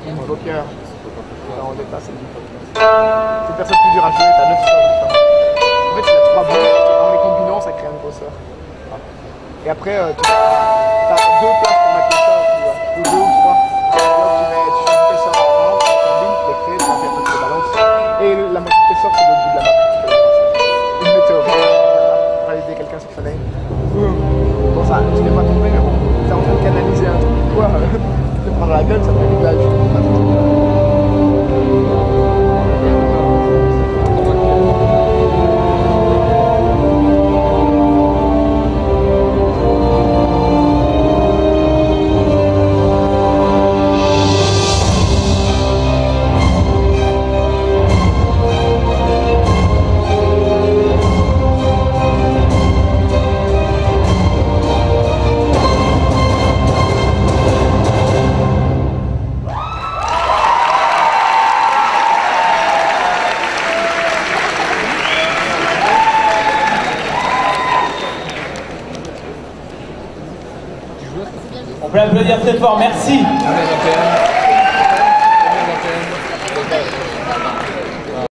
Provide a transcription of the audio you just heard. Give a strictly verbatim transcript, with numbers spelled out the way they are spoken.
Invoker. En l'état, c'est le c'est une personne plus dure à jouer, t'as neuf sorts différents. En fait, il y a trois bouts, et en les combinant, ça crée un nouveau sort. Et après, euh, tu as deux places pour mettre les sorts, tu vois, ou deux ou trois. Et alors, tu mets, tu choisis tes sorts en un, tu combines, tu les crées, tu vas faire toutes les balances. Et la moitié de tes sorts, c'est le bout de la map. Une météore. Pour aller aider quelqu'un sur soleil. Bon, ça, je t'ai pas tombé, mais bon, t'es en train de canaliser un truc. Toi, te prendre la gueule, ça fait du gage. On peut applaudir très fort, merci.